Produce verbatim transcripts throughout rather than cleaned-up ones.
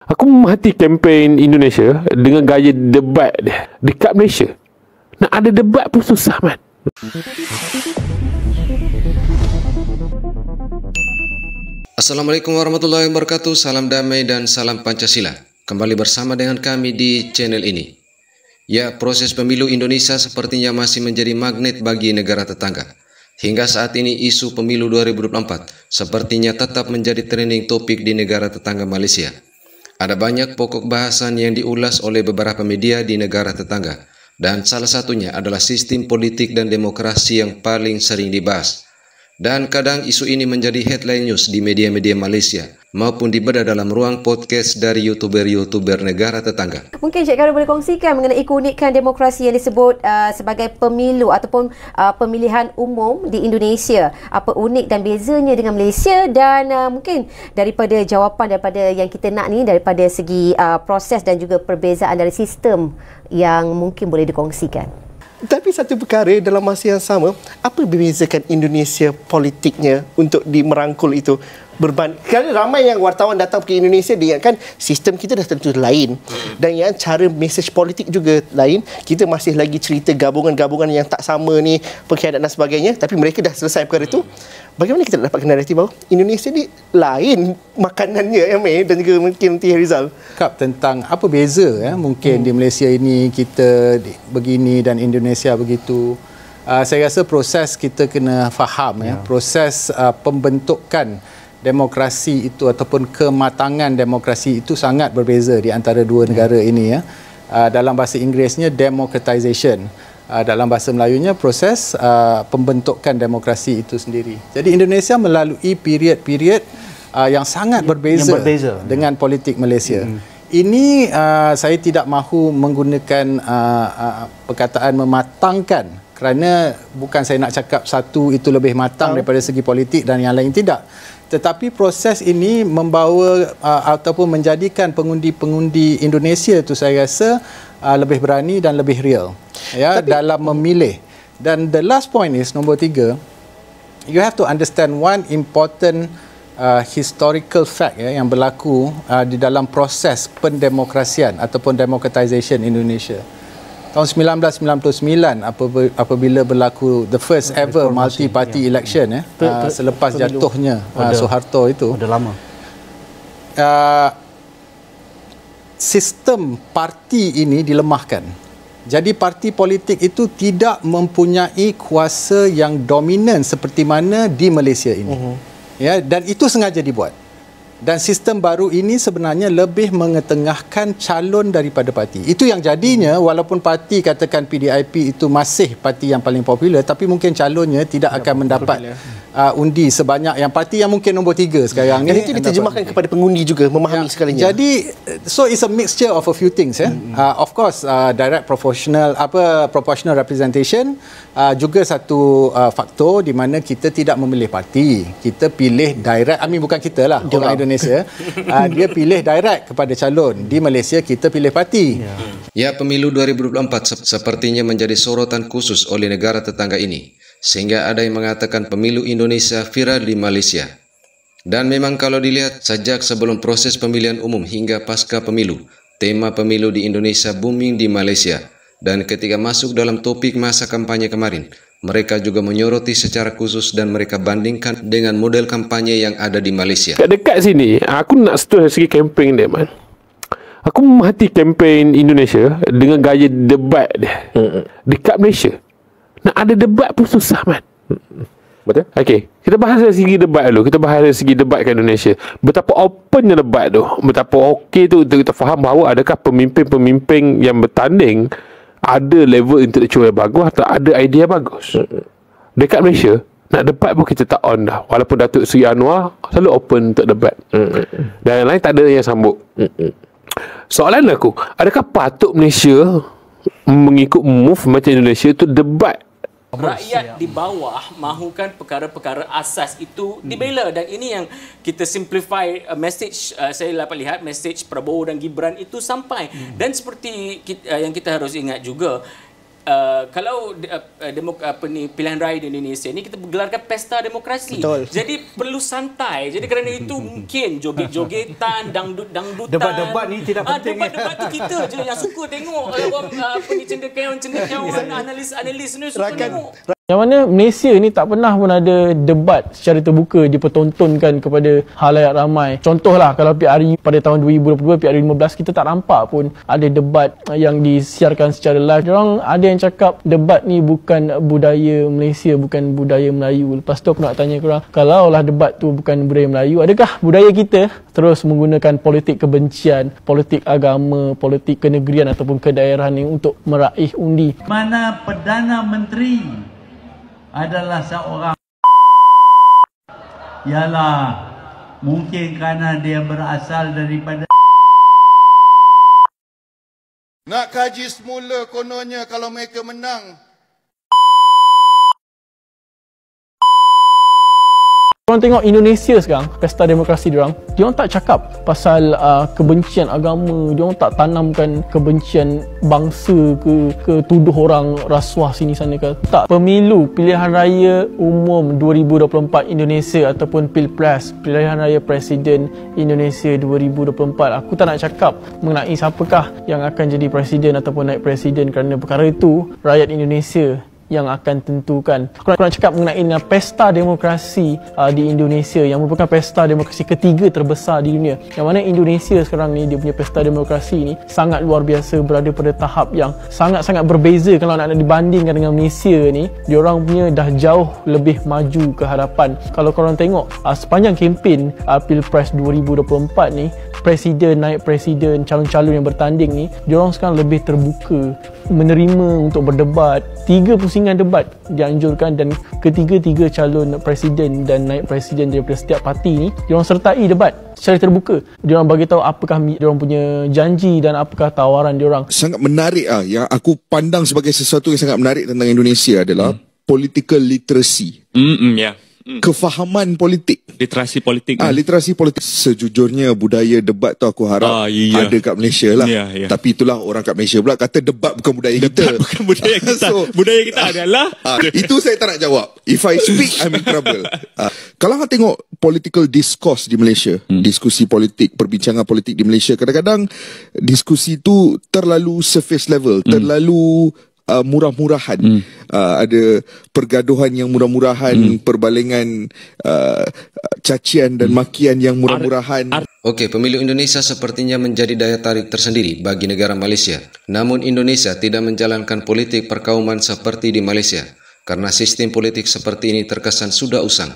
Aku memahati kempen Indonesia dengan gaya debat dia. Dekat Malaysia, nak ada debat pun susah, man. Assalamualaikum warahmatullahi wabarakatuh. Salam damai dan salam Pancasila. Kembali bersama dengan kami di channel ini. Ya, proses pemilu Indonesia sepertinya masih menjadi magnet bagi negara tetangga. Hingga saat ini isu pemilu dua ribu dua puluh empat sepertinya tetap menjadi trending topik di negara tetangga Malaysia. Ada banyak pokok bahasan yang diulas oleh beberapa media di negara tetangga, dan salah satunya adalah sistem politik dan demokrasi yang paling sering dibahas. Dan kadang isu ini menjadi headline news di media-media Malaysia maupun dibedah dalam ruang podcast dari YouTuber-YouTuber negara tetangga. Mungkin Cik Karul boleh kongsikan mengenai keunikan demokrasi yang disebut uh, sebagai pemilu ataupun uh, pemilihan umum di Indonesia. Apa unik dan bezanya dengan Malaysia, dan uh, mungkin daripada jawapan daripada yang kita nak ni daripada segi uh, proses dan juga perbezaan dari sistem yang mungkin boleh dikongsikan. Tapi satu perkara dalam masa yang sama, apa membezakan Indonesia politiknya untuk di merangkul itu? Berbanding, kerana ramai yang wartawan datang ke Indonesia, dia ingatkan sistem kita dah tentu lain, dan yang cara mesej politik juga lain. Kita masih lagi cerita gabungan-gabungan yang tak sama ni, pengkhianatan dan sebagainya, tapi mereka dah selesai perkara itu. Bagaimana kita nak dapatkan naratif bahawa Indonesia ni lain makanannya, M A dan juga mungkin T. Rizal? Kap tentang apa beza ya, mungkin hmm. di Malaysia ini kita begini dan Indonesia begitu. Uh, saya rasa proses kita kena faham ya, ya proses uh, pembentukan demokrasi itu ataupun kematangan demokrasi itu sangat berbeza di antara dua negara ini ya. Uh, dalam bahasa Inggerisnya democratization. Uh, dalam bahasa Melayunya proses uh, pembentukan demokrasi itu sendiri. Jadi Indonesia melalui period-period uh, yang sangat berbeza, yang berbeza dengan politik Malaysia. Hmm. Ini uh, saya tidak mahu menggunakan uh, uh, perkataan mematangkan, kerana bukan saya nak cakap satu itu lebih matang oh. daripada segi politik dan yang lain tidak. Tetapi proses ini membawa uh, ataupun menjadikan pengundi-pengundi Indonesia itu saya rasa uh, lebih berani dan lebih real ya Tapi, dalam memilih. Dan the last point is nombor tiga, you have to understand one important uh, historical fact ya, yang berlaku uh, di dalam proses pendemokrasian ataupun democratization Indonesia. Tahun sembilan belas sembilan puluh sembilan apabila berlaku the first ever multi-party ya. election ya, uh, selepas jatuhnya uh, Soeharto itu. Dah lama. Uh, sistem parti ini dilemahkan. Jadi parti politik itu tidak mempunyai kuasa yang dominan seperti mana di Malaysia ini. Uh-huh. Ya, dan itu sengaja dibuat. Dan sistem baru ini sebenarnya lebih mengetengahkan calon daripada parti. Itu yang jadinya walaupun parti katakan P D I P itu masih parti yang paling popular, tapi mungkin calonnya tidak, tidak akan mendapat uh, undi sebanyak yang parti yang mungkin nombor tiga sekarang ni. Dan itu diterjemahkan kepada pengundi juga, memahami ya, sekalinya. Jadi so it's a mixture of a few things ya. Hmm. Uh, of course uh, direct proportional apa proportional representation uh, juga satu uh, faktor di mana kita tidak memilih parti. Kita pilih direct, I mean bukan kita lah, orang Indonesia, uh, dia pilih direct kepada calon. Di Malaysia kita pilih parti. Ya, ya pemilu dua ribu dua puluh empat se sepertinya menjadi sorotan khusus oleh negara tetangga ini, sehingga ada yang mengatakan pemilu Indonesia viral di Malaysia. Dan memang kalau dilihat sejak sebelum proses pemilihan umum hingga pasca pemilu, tema pemilu di Indonesia booming di Malaysia. Dan ketika masuk dalam topik masa kampanye kemarin, mereka juga menyoroti secara khusus dan mereka bandingkan dengan model kampanye yang ada di Malaysia. Dekat sini, aku nak setuju segi kempen dia, man. Aku memahati kempen Indonesia dengan gaya debat dia. Dekat Malaysia, nak ada debat pun susah, man. Betul? Okey, kita bahas dari segi debat dulu. Kita bahas dari segi debat kat Indonesia. Betapa opennya debat tu. Betapa okey tu untuk kita faham bahawa adakah pemimpin-pemimpin yang bertanding ada level intelektual yang bagus atau ada idea bagus. Dekat Malaysia, nak debat pun kita tak on dah. Walaupun Datuk Seri Anwar selalu open untuk debat. Dan yang lain tak ada yang sambut. Soalan aku, adakah patut Malaysia mengikut move macam Indonesia tu debat? Rakyat di bawah mahukan perkara-perkara asas itu dibela, dan ini yang kita simplify uh, message uh, saya dapat lihat message Prabowo dan Gibran itu sampai. Dan seperti kita, uh, yang kita harus ingat juga, Uh, kalau uh, demok apa ni pilihan raya di Indonesia ni kita bergelarkan pesta demokrasi. Betul. Jadi perlu santai. Jadi kerana itu mungkin joget-jogetan, dangdut-dangdutan. Debat-debat ni tidak Ah, penting. debat-debat tu kita je yang suka tengok. Orang uh, apa ni cendekiawan-cendekiawan, analis-analis ni suka Rakan, tengok. Yang mana Malaysia ni tak pernah pun ada debat secara terbuka dipertontonkan kepada halayak ramai. Contohlah kalau P R U pada tahun dua ribu dua puluh dua, P R U lima belas, kita tak nampak pun ada debat yang disiarkan secara live. Diorang ada yang cakap debat ni bukan budaya Malaysia, bukan budaya Melayu. Lepas tu aku nak tanya korang, kalaulah debat tu bukan budaya Melayu, adakah budaya kita terus menggunakan politik kebencian, politik agama, politik kenegerian ataupun kedaerahan ni untuk meraih undi? Mana Perdana Menteri adalah seorang, ialah mungkin kerana dia berasal daripada. Nak kaji semula kononnya kalau mereka menang. Korang tengok Indonesia sekarang, pesta demokrasi diorang, diorang tak cakap pasal uh, kebencian agama, diorang tak tanamkan kebencian bangsa ke, ke tuduh orang rasuah sini sana ke. Tak. Pemilu pilihan raya umum dua ribu dua puluh empat Indonesia ataupun Pilpres, pilihan raya Presiden Indonesia dua ribu dua puluh empat, aku tak nak cakap mengenai siapakah yang akan jadi presiden ataupun naik presiden, kerana perkara itu rakyat Indonesia yang akan tentukan. Aku nak, aku nak cakap mengenai pesta demokrasi uh, di Indonesia yang merupakan pesta demokrasi ketiga terbesar di dunia. Yang mana Indonesia sekarang ni, dia punya pesta demokrasi ni sangat luar biasa, berada pada tahap yang sangat-sangat berbeza. Kalau nak dibandingkan dengan Malaysia ni, diorang punya dah jauh lebih maju ke hadapan. Kalau korang tengok uh, sepanjang kempen uh, Pilpres dua ribu dua puluh empat ni, presiden, naik presiden, calon-calon yang bertanding ni, diorang sekarang lebih terbuka menerima untuk berdebat. Tiga pusingan debat dianjurkan dan ketiga-tiga calon presiden dan naik presiden daripada setiap parti ni, diorang sertai debat secara terbuka. Diorang bagi tahu apakah diorang punya janji dan apakah tawaran diorang. Sangat menarik ah, yang aku pandang sebagai sesuatu yang sangat menarik tentang Indonesia adalah hmm. political literacy. Hmm, ya. Yeah. Hmm. Kefahaman politik, literasi politik. Ah, literasi politik. Sejujurnya budaya debat tu aku harap ah, iya. ada kat Malaysia lah. Ya, ya. Tapi itulah orang kat Malaysia pula kata debat bukan budaya debat kita. Bukan budaya kita. So, budaya kita adalah. Ah, itu saya tak nak jawab. If I speak, I'm in trouble. Ah, kalau kita tengok political discourse di Malaysia, hmm. diskusi politik, perbincangan politik di Malaysia, kadang-kadang diskusi tu terlalu surface level, hmm. terlalu Uh, murah-murahan, hmm. uh, ada pergaduhan yang murah-murahan, hmm. perbalengan uh, cacian dan hmm. makian yang murah-murahan. Okey, pemilu Indonesia sepertinya menjadi daya tarik tersendiri bagi negara Malaysia. Namun Indonesia tidak menjalankan politik perkauman seperti di Malaysia karena sistem politik seperti ini terkesan sudah usang.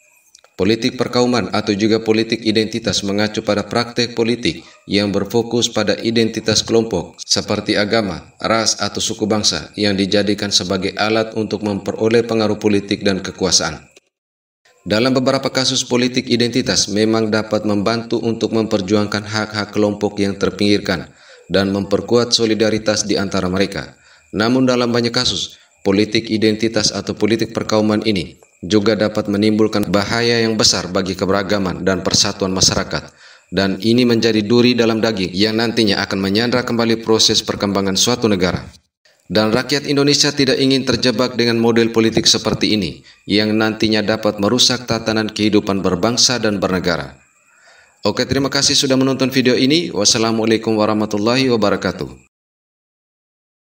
Politik perkauman atau juga politik identitas mengacu pada praktek politik yang berfokus pada identitas kelompok seperti agama, ras atau suku bangsa yang dijadikan sebagai alat untuk memperoleh pengaruh politik dan kekuasaan. Dalam beberapa kasus politik identitas memang dapat membantu untuk memperjuangkan hak-hak kelompok yang terpinggirkan dan memperkuat solidaritas di antara mereka. Namun dalam banyak kasus, politik identitas atau politik perkauman ini juga dapat menimbulkan bahaya yang besar bagi keberagaman dan persatuan masyarakat, dan ini menjadi duri dalam daging yang nantinya akan menyandra kembali proses perkembangan suatu negara. Dan rakyat Indonesia tidak ingin terjebak dengan model politik seperti ini yang nantinya dapat merusak tatanan kehidupan berbangsa dan bernegara. Oke, terima kasih sudah menonton video ini. Wassalamualaikum warahmatullahi wabarakatuh.